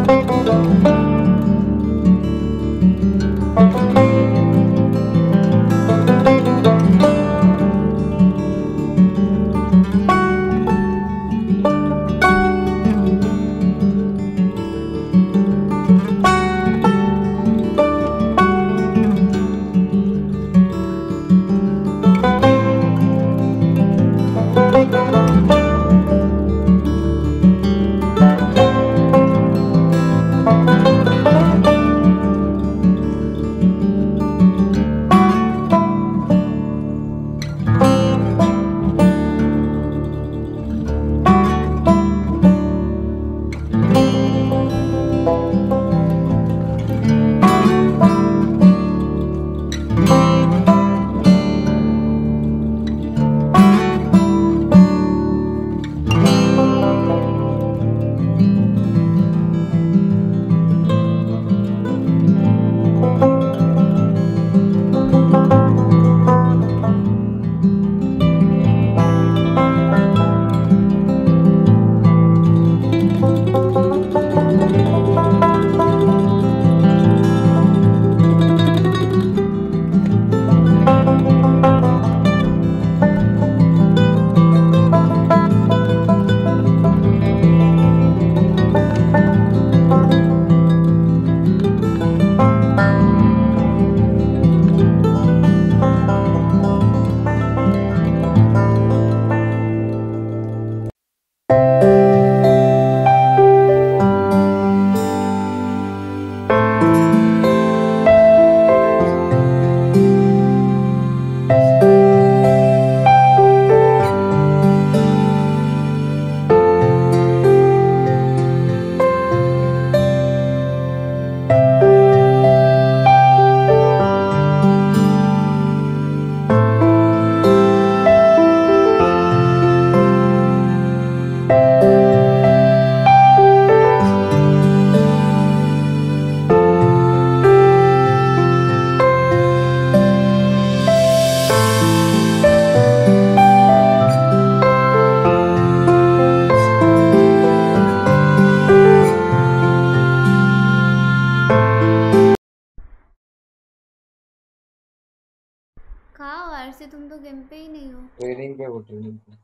से तुम तो गेम पे ही नहीं हो। ट्रेनिंग पे हो, ट्रेनिंग पे।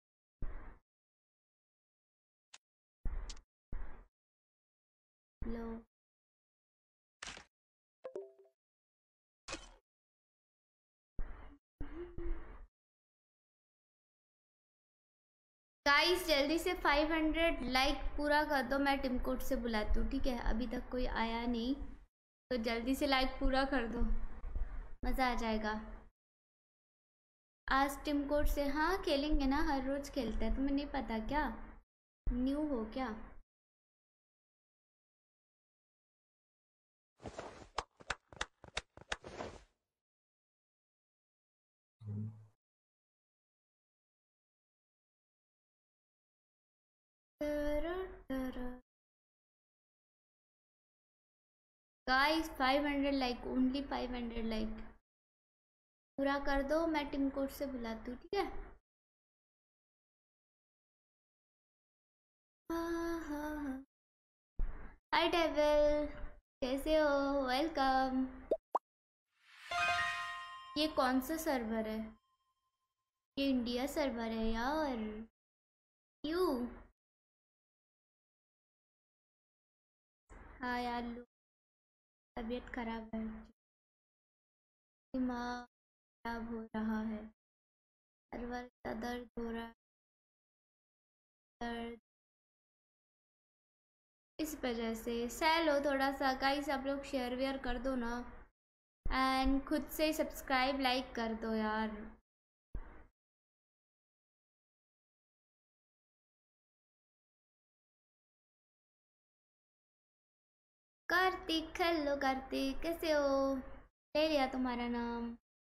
लो गाइस, जल्दी से 500 लाइक पूरा कर दो, मैं टिम कोड से बुलाती हूँ, ठीक है? अभी तक कोई आया नहीं, तो जल्दी से लाइक पूरा कर दो, मज़ा आ जाएगा। आज टिम कोड से हाँ खेलेंगे ना, हर रोज़ खेलते हैं, तुम्हें नहीं पता क्या? न्यू हो क्या? गाइस 500 लाइक, ओनली 500 लाइक पूरा कर दो, मैं टिम कोड से बुलाती हूँ, ठीक है? हाय डेविल, कैसे हो? वेलकम। ये कौन सा सर्वर है? ये इंडिया सर्वर है यार। क्यों? हाँ यार, लो, तबीयत खराब है, दिमाग खराब हो रहा है, सर्वर का दर्द हो रहा है, दर्द इस वजह से। सह लो थोड़ा सा गाइस, आप लोग शेयर वेयर कर दो ना, एंड खुद से सब्सक्राइब लाइक कर दो यार। कार्तिक, हेलो कार्तिक, कैसे हो? ले लिया तुम्हारा नाम।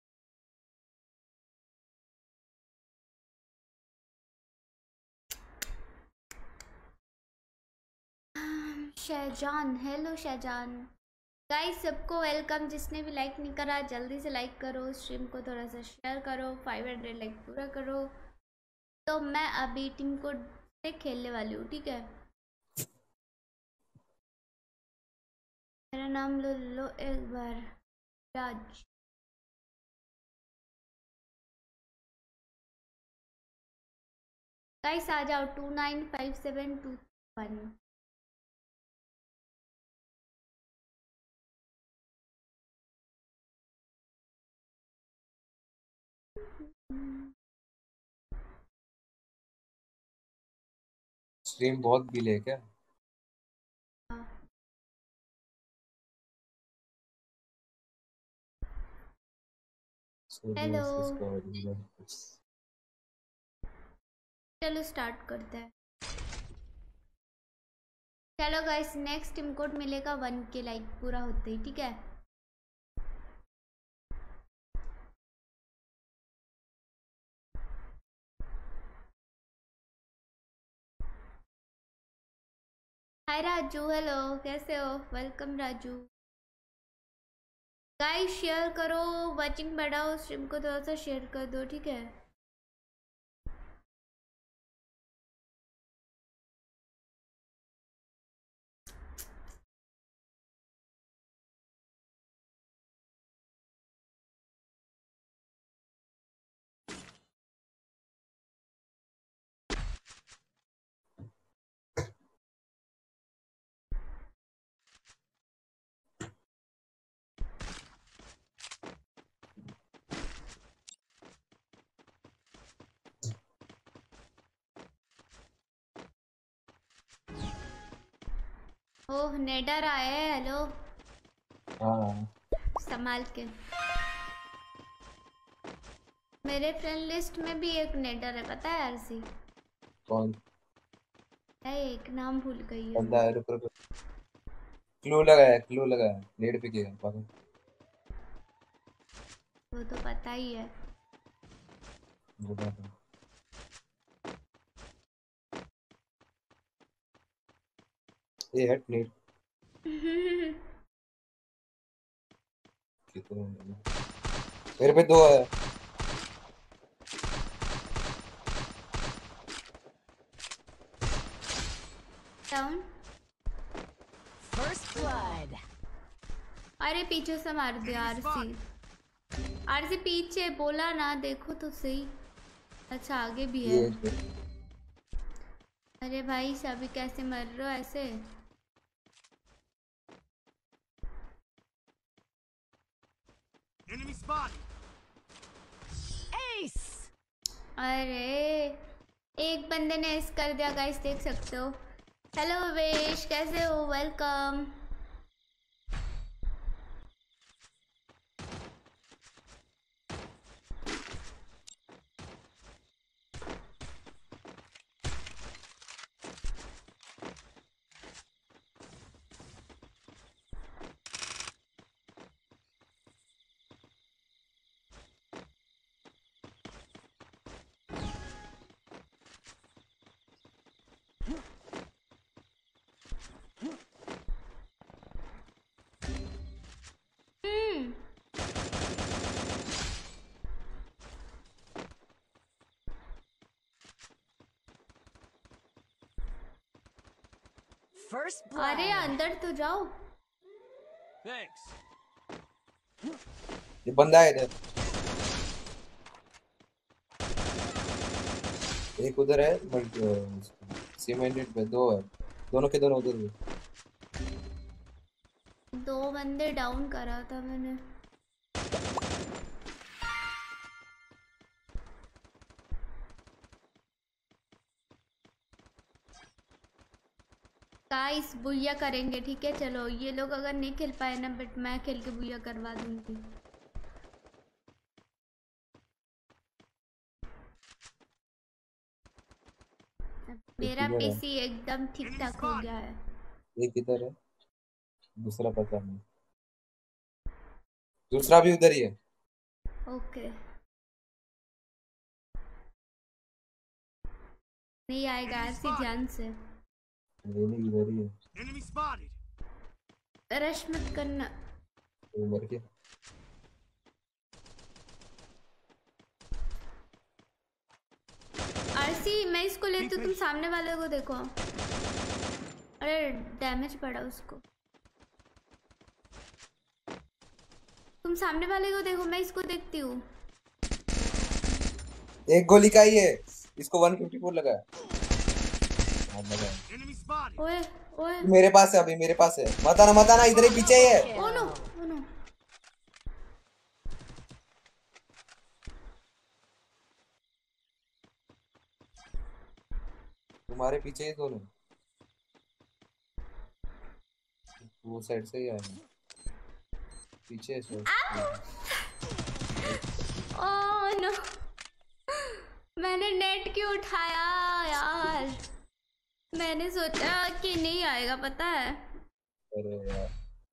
शहजान, हेलो शहजान। गाइस सबको वेलकम, जिसने भी लाइक नहीं करा जल्दी से लाइक करो, स्ट्रीम को थोड़ा सा शेयर करो, 500 लाइक पूरा करो। तो मैं अभी टीम कोड से खेलने वाली हूँ, ठीक है? नाम लो एक बार। राज। गाइस आ जाओ 295721। स्ट्रीम बहुत डिले है क्या? हेलो। चलो स्टार्ट करते हैं। चलो गाइस नेक्स्ट टीम कोड मिलेगा 1K लाइक पूरा होते ही, ठीक है। हाय राजू, हेलो कैसे हो? वेलकम राजू। गाइस शेयर करो, वाचिंग बढ़ाओ, स्ट्रीम को थोड़ा सा शेयर कर दो, ठीक है। ओह नेडर आए हैं, हेलो। हाँ संभाल के। मेरे फ्रेंड लिस्ट में भी एक नेडर है, पता है आरसी? कौन? एक नाम भूल गई है बंदा मैं। है, रुक रुक। क्लू लगाया नेट पे किया पागल। वो तो पता ही है। बता दो। ये है नेट कितने मेरे पे दो है। डाउन। First blood. अरे पीछे से मार दिया आरसी। आरसी पीछे बोला ना, देखो तो सही। अच्छा आगे भी है। ये अरे भाई सभी कैसे मर रहे हो ऐसे? Enemy spotted. Ace. अरे एक बंदे ने एस कर दिया गाइस, देख सकते हो। हेलो वेश, कैसे हो? वेलकम। First blood. अरे अंदर तो जाओ। Thanks. ये बंदा है इधर। एक उधर है सीमेंटेड पे दो है। दोनों के दोनों उधर है। दो बंदे डाउन करा था मैंने। गाइस बुया करेंगे, ठीक है। चलो ये लोग अगर नहीं खेल पाए ना, बट मैं खेल के बुया करवा दूंगी। मेरा किधर है? पीसी एकदम ठीक ठाक हो गया है। एक इधर है, दूसरा पता नहीं। दूसरा भी उधर ही है। ओके नहीं आएगा ऐसी ध्यान से। ये नहीं इधर ही है। Enemy spotted. रश मत करना। वो मर गया। आरसी मैं इसको लेती हूँ, तुम सामने वाले को देखो। अरे डैमेज पड़ा उसको। तुम सामने वाले को देखो, मैं इसको देखती हूँ। एक गोली का ही है, इसको 154 लगा है। हाँ, लगा है। Enemy spotted. ओए ओए, मेरे पास है, अभी मेरे पास है। मत आना इधर ही पीछे ही है। Oh no Kill. Oh no. तुम्हारे पीछे ही दोनों, वो साइड से ही आए हैं। पीछे है शायद। ओ नो, मैंने नेट क्यों उठाया यार। मैंने सोचा कि नहीं आएगा, पता है। अरे यार,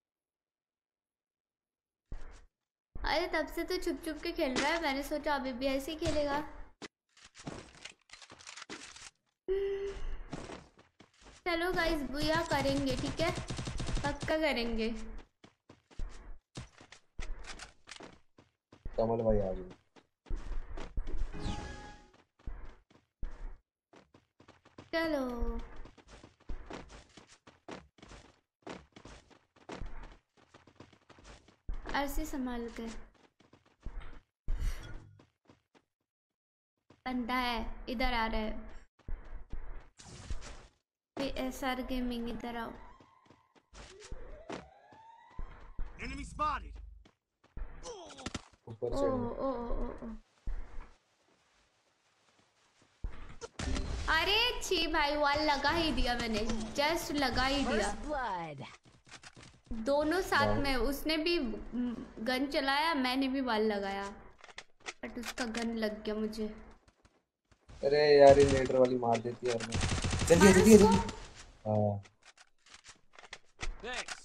अरे तब से तो छुप छुप के खेल रहा है, मैंने सोचा अभी भी ऐसे ही खेलेगा। चलो गाइस, बुया करेंगे, ठीक है, पक्का करेंगे। कमल भाई आ गए। चलो ऐसे संभाल के। बंदा है, इधर आ रहा है। PSR गेमिंग, इधर आओ। Enemy spotted. ऊपर ओ से ओ ओ ओ ओ। अरे छी भाई, वॉल लगा ही दिया मैंने, जस्ट लगा ही दिया। First blood. दोनों साथ में, उसने भी गन चलाया, मैंने भी वॉल लगाया, बट उसका गन लग गया मुझे। अरे यार, ये लेटर वाली मार देती है यार। मैं जल्दी मारो जल्दी उसको। जल्दी। हाँ, Thanks.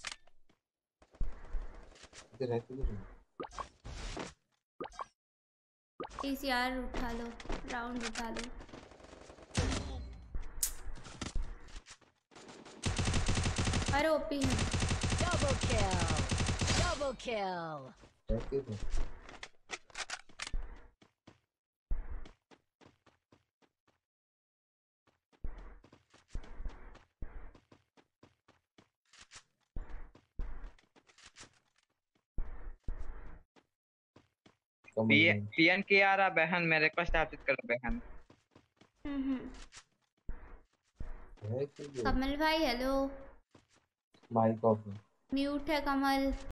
इधर है किधर है? प्लीज यार उठा लो, राउंड उठा लो। अरे ओपी है। Double kill. Double kill. है किधर? कमल भाई पीएन की आ रहा बहन मेरे को स्थापित करो बहन। हम्म। है किधर? कमल भाई हेलो। माइक ऑफ है। म्यूट है कमल।